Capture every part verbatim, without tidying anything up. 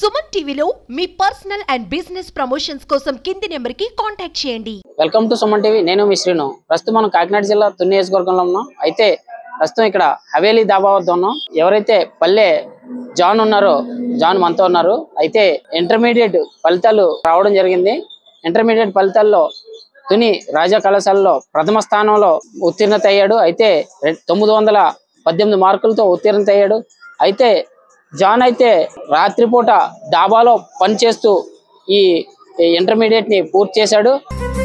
సుమన్ టీవీలో మీ personal and business promotions కోసం కింది నెంబర్ కి కాంటాక్ట్ చేయండి. Welcome to Suman TV. నేను మీ శ్రీను. ప్రస్తుతం మనం కాకినాడ జిల్లా తుని నియోజకవర్గంలో ఉన్నాం. అయితే ప్రస్తుతం ఇక్కడ హవేలీ దాబా వద్ద ఉన్నాం. ఎవరైతే పల్లె జాన్ ఉన్నారో జాన్ మనతో ఉన్నారు. అయితే ఇంటర్మీడియట్ ఫలితాలు రావడం జరిగింది. ఇంటర్మీడియట్ ఫలితాల్లో తుని రాజా కళాశాలలో ప్రథమ స్థానంలో ఉత్తీర్ణత అయ్యాడు. అయితే తొమ్మిది వందల పద్దెనిమిది మార్కులతో ఉత్తీర్ణత అయ్యాడు. అయితే జాన్ అయితే రాత్రిపూట డాబాలో పనిచేస్తూ ఈ ఇంటర్మీడియట్ ని పూర్తి చేశాడు.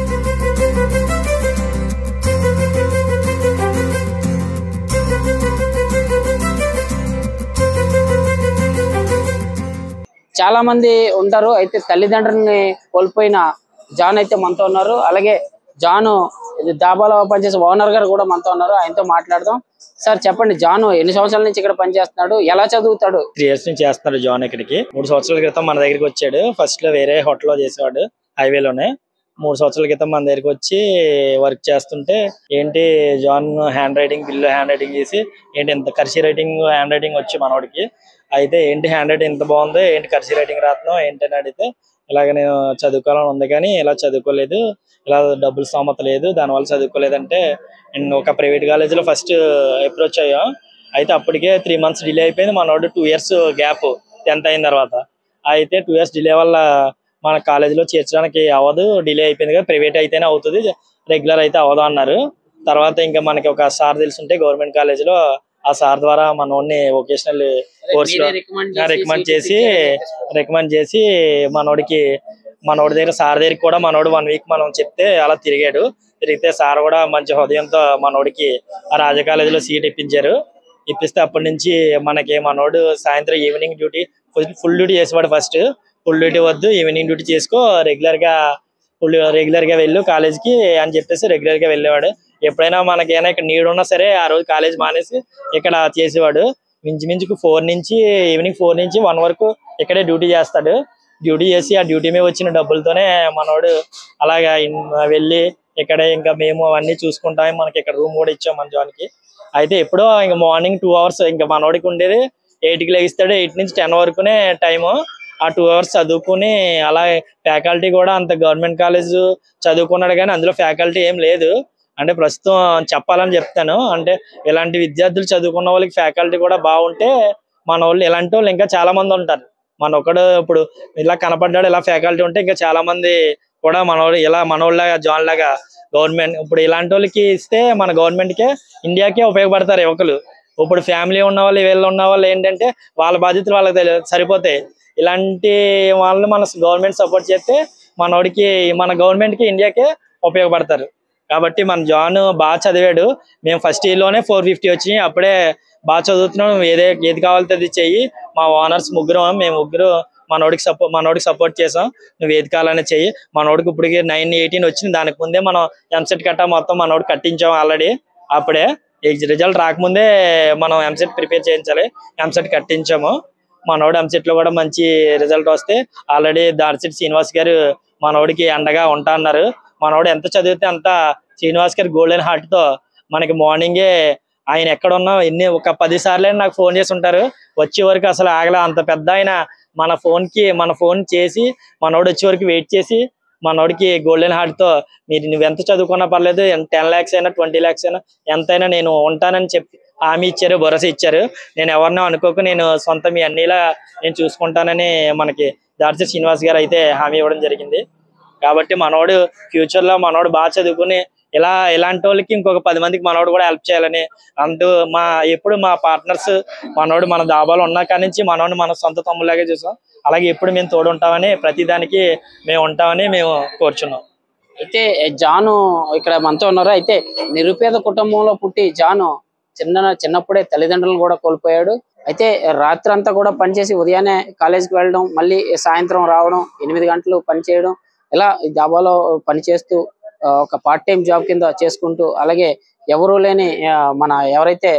చాలా మంది ఉంటారు. అయితే తల్లిదండ్రుల్ని కోల్పోయిన జాన్ అయితే మనతో ఉన్నారు. అలాగే జాను డాబాలో పనిచేసే ఓనర్ గారు కూడా మనతో ఉన్నారు. ఆయనతో మాట్లాడదాం. సార్ చెప్పండి, జాను ఎన్ని సంవత్సరాల నుంచి ఇక్కడ పనిచేస్తున్నాడు, ఎలా చదువుతాడు? త్రీ ఇయర్స్ నుంచి చేస్తున్నాడు జాన్. ఇక్కడికి మూడు సంవత్సరాల క్రితం మన దగ్గరికి వచ్చాడు. ఫస్ట్ లో వేరే హోటల్ లో చేసేవాడు హైవేలోనే. మూడు సంవత్సరాల క్రితం మన దగ్గరికి వచ్చి వర్క్ చేస్తుంటే ఏంటి John handwriting bill handwriting చేసి ఏంటి ఇంత కర్సీ రైటింగ్ హ్యాండ్ రైటింగ్ వచ్చి మనోడికి. అయితే ఏంటి హ్యాండ్ రైటింగ్ ఇంత బాగుంది, ఏంటి కర్సీ రైటింగ్ రాస్తున్నావు ఏంటని అడిగితే ఇలాగ నేను చదువుకోవాలని ఉంది కానీ ఇలా చదువుకోలేదు, ఇలా డబ్బులు స్తోమత లేదు, దానివల్ల చదువుకోలేదంటే నేను ఒక ప్రైవేట్ కాలేజీలో ఫస్ట్ అప్రోచ్ అయ్యాం. అయితే అప్పటికే త్రీ మంత్స్ డిలే అయిపోయింది. మనోడు టూ ఇయర్స్ గ్యాప్ టెన్త్ అయిన తర్వాత. అయితే టూ ఇయర్స్ డిలే వల్ల మన కాలేజీలో చేర్చడానికి అవ్వదు, డిలే అయిపోయింది కదా, ప్రైవేట్ అయితేనే అవుతుంది, రెగ్యులర్ అయితే అవ్వదు అన్నారు. తర్వాత ఇంకా మనకి ఒక సార్ తెలుసుంటే గవర్నమెంట్ కాలేజీలో ఆ సార్ ద్వారా మనోడిని వొకేషనల్ కోర్స్ లో రికమెండ్ చేసి రికమెండ్ చేసి మనోడికి మనోడి దగ్గర సార్ దగ్గరికి కూడా మనోడు వన్ వీక్ మనం చెప్తే అలా తిరిగాడు. తిరిగితే సార్ కూడా మంచి హృదయంతో మనోడికి ఆ రాజా కాలేజీలో సీట్ ఇప్పించారు. ఇప్పిస్తే అప్పటి నుంచి మనకి మనోడు సాయంత్రం ఈవినింగ్ డ్యూటీ ఫుల్ డ్యూటీ చేసేవాడు. ఫస్ట్ ఫుల్ డ్యూటీ వద్దు, ఈవినింగ్ డ్యూటీ చేసుకో, రెగ్యులర్ గా ఫుల్ రెగ్యులర్ గా వెళ్ళు కాలేజ్కి అని చెప్పేసి రెగ్యులర్ గా వెళ్ళేవాడు. ఎప్పుడైనా మనకైనా ఇక్కడ నీడ్ ఉన్నా సరే ఆ రోజు కాలేజ్ మానేసి ఇక్కడ చేసేవాడు. మించుమించుకు ఫోర్ నుంచి ఈవినింగ్ ఫోర్ నుంచి వన్ వరకు ఇక్కడే డ్యూటీ చేస్తాడు. డ్యూటీ చేసి ఆ డ్యూటీ మీద వచ్చిన డబ్బులతోనే మనోడు అలాగా వెళ్ళి ఇక్కడే ఇంకా మేము అవన్నీ చూసుకుంటాం. మనకి ఇక్కడ రూమ్ కూడా ఇచ్చాం మన జాన్కి. అయితే ఎప్పుడో ఇంకా మార్నింగ్ టూ అవర్స్ ఇంకా మనోడికి ఉండేది ఎయిట్కి లెగిస్తాడు. ఎయిట్ నుంచి టెన్ వరకునే టైము. ఆ టూ అవర్స్ చదువుకుని అలా ఫ్యాకల్టీ కూడా అంత గవర్నమెంట్ కాలేజ్ చదువుకున్నాడు కానీ అందులో ఫ్యాకల్టీ ఏం లేదు. అంటే ప్రస్తుతం చెప్పాలని చెప్తాను, అంటే ఇలాంటి విద్యార్థులు చదువుకున్న వాళ్ళకి ఫ్యాకల్టీ కూడా బాగుంటే మన వాళ్ళు ఇలాంటి వాళ్ళు ఇంకా చాలా మంది ఉంటారు. మన ఒకడు ఇప్పుడు ఇలా కనపడ్డాడు ఇలా ఫ్యాకల్టీ ఉంటే ఇంకా చాలా మంది కూడా మనోళ్ళు ఇలా మనోళ్ళగా జాన్ లాగా గవర్నమెంట్ ఇప్పుడు ఇలాంటి వాళ్ళకి ఇస్తే మన గవర్నమెంట్కే ఇండియాకే ఉపయోగపడతారు యువకులు. ఇప్పుడు ఫ్యామిలీ ఉన్న వాళ్ళు వీళ్ళు ఉన్న వాళ్ళు ఏంటంటే వాళ్ళ బాధ్యతలు వాళ్ళకి తెలియదు సరిపోతాయి. ఇలాంటి వాళ్ళని మన గవర్నమెంట్ సపోర్ట్ చేస్తే మనోడికి మన గవర్నమెంట్కి ఇండియాకే ఉపయోగపడతారు. కాబట్టి మన జాన్ బాగా చదివాడు. మేము ఫస్ట్ ఇయర్లోనే ఫోర్ ఫిఫ్టీ వచ్చినాయి. అప్పుడే బాగా చదువుతున్నాం, ఏదే ఏది కావాలితే అది చెయ్యి. మా ఓనర్స్ ముగ్గురు మేము ముగ్గురు మనోడికి సపోర్ట్ మనోడికి సపోర్ట్ చేసాం. నువ్వు ఏది కావాలనే చెయ్యి. మనోడికి ఇప్పటికి నైన్ ఎయిటీన్ వచ్చింది. దానికి ముందే మనం ఎంసెట్ కట్టా మొత్తం మనోడు కట్టించాం ఆల్రెడీ. అప్పుడే రిజల్ట్ రాకముందే మనం ఎంసెట్ ప్రిపేర్ చేయించాలి. ఎంసెట్ కట్టించాము. మనోడు ఎంసెట్ లో కూడా మంచి రిజల్ట్ వస్తే ఆల్రెడీ దార్సిటి శ్రీనివాస్ గారు మనోడికి అండగా ఉంటా అన్నారు. మనోడు ఎంత చదివితే అంత శ్రీనివాస్ గారు గోల్డెన్ హార్ట్ తో మనకి మార్నింగే ఆయన ఎక్కడున్నా ఎన్ని ఒక పది సార్లు నాకు ఫోన్ చేసి ఉంటారు. వచ్చే వరకు అసలు ఆగలే. అంత పెద్ద ఆయన మన ఫోన్ కి మన ఫోన్ చేసి మనోడు వచ్చే వరకు వెయిట్ చేసి మనోడికి గోల్డెన్ హార్ట్ తో మీరు నువ్వు ఎంత చదువుకున్నా పర్లేదు, టెన్ ల్యాక్స్ అయినా ట్వంటీ ల్యాక్స్ అయినా ఎంతైనా నేను ఉంటానని చెప్పి హామీ ఇచ్చారు, భరోసా ఇచ్చారు. నేను ఎవరినో అనుకోకు, నేను సొంత మీ అన్నిలా నేను చూసుకుంటానని మనకి దార్సిటి శ్రీనివాస్ గారు అయితే హామీ ఇవ్వడం జరిగింది. కాబట్టి మనోడు ఫ్యూచర్ లో మనోడు బాగా చదువుకుని ఇలా ఇలాంటి వాళ్ళకి ఇంకొక పది మందికి మనోడు కూడా హెల్ప్ చేయాలని అంటూ మా ఎప్పుడు మా పార్ట్నర్స్ మనోడు మన దాబాలో ఉన్న కాడి నుంచి మనోడు మన సొంత తమ్ములాగే చూసాం. అలాగే ఎప్పుడు మేము తోడు ఉంటామని ప్రతి దానికి మేము ఉంటామని మేము కోరుచున్నాం. అయితే జాను ఇక్కడ మనతో ఉన్నారు. అయితే నిరుపేద కుటుంబంలో పుట్టి జాను చిన్న చిన్నప్పుడే తల్లిదండ్రులను కూడా కోల్పోయాడు. అయితే రాత్రి అంతా కూడా పనిచేసి ఉదయాన్నే కాలేజీకి వెళ్ళడం, మళ్ళీ సాయంత్రం రావడం, ఎనిమిది గంటలు పని చేయడం, ఇలా ఈ దాబాలో పనిచేస్తూ ఒక పార్ట్ టైం జాబ్ కింద చేసుకుంటూ, అలాగే ఎవరు లేని మన ఎవరైతే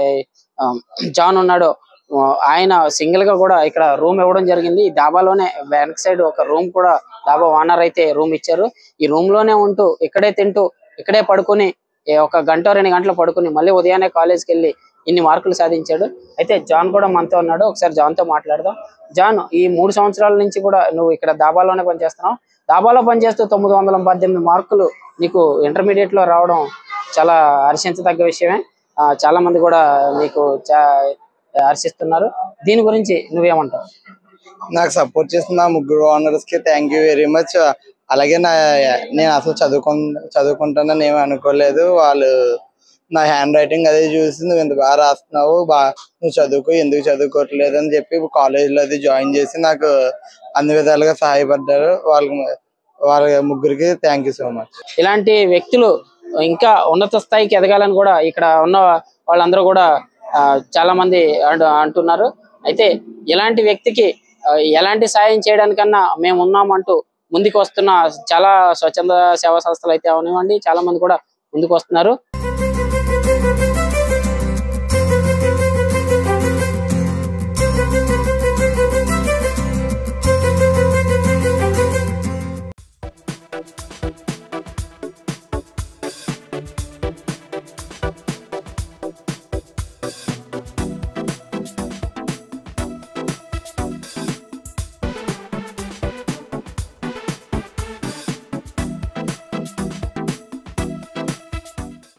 జాన్ ఉన్నాడో ఆయన సింగిల్ గా కూడా ఇక్కడ రూమ్ ఇవ్వడం జరిగింది. ఈ దాబాలోనే వెనక్ సైడ్ ఒక రూమ్ కూడా దాబా ఓనర్ అయితే రూమ్ ఇచ్చారు. ఈ రూమ్ లోనే ఉంటూ ఇక్కడే తింటూ ఇక్కడే పడుకుని ఒక గంట రెండు గంటలు పడుకుని మళ్ళీ ఉదయాన్నే కాలేజ్కి వెళ్ళి ఇన్ని మార్కులు సాధించాడు. అయితే జాన్ కూడా మనతో ఉన్నాడు, ఒకసారి జాన్ తో మాట్లాడదాం. జాన్, ఈ మూడు సంవత్సరాల నుంచి కూడా నువ్వు ఇక్కడ దాబాలోనే పనిచేస్తున్నావు. దాబాలో పనిచేస్తూ తొమ్మిది వందల పద్దెనిమిది మార్కులు నీకు ఇంటర్మీడియట్ లో రావడం చాలా హర్షించదగ్గ విషయమే. చాలా మంది కూడా నీకు హర్షిస్తున్నారు. దీని గురించి నువ్వేమంటావు? నాకు సపోర్ట్ చేసిన నా ముగ్గురు ఓనర్స్ కి థ్యాంక్ యూ వెరీ మచ్. అలాగే నా నేను అసలు చదువుకు చదువుకుంటానని ఏమి అనుకోలేదు. వాళ్ళు నా హ్యాండ్ రైటింగ్ అదే చూసి నువ్వు ఇంత బాగా రాస్తున్నావు, బా నువ్వు చదువుకో, ఎందుకు చదువుకోవట్లేదు అని చెప్పి కాలేజ్లో అది జాయిన్ చేసి నాకు అన్ని విధాలుగా సహాయపడ్డారు. వాళ్ళకి వాళ్ళ ముగ్గురికి థ్యాంక్ యూ సో మచ్. ఇలాంటి వ్యక్తులు ఇంకా ఉన్నత స్థాయికి ఎదగాలని కూడా ఇక్కడ ఉన్న వాళ్ళందరూ కూడా చాలా మంది అంటున్నారు. అయితే ఇలాంటి వ్యక్తికి ఎలాంటి సాయం చేయడానికన్నా మేము ఉన్నామంటూ ముందుకు వస్తున్న చాలా స్వచ్ఛంద సేవా సంస్థలు అయితే అవనివ్వండి, చాలా మంది కూడా ముందుకు వస్తున్నారు.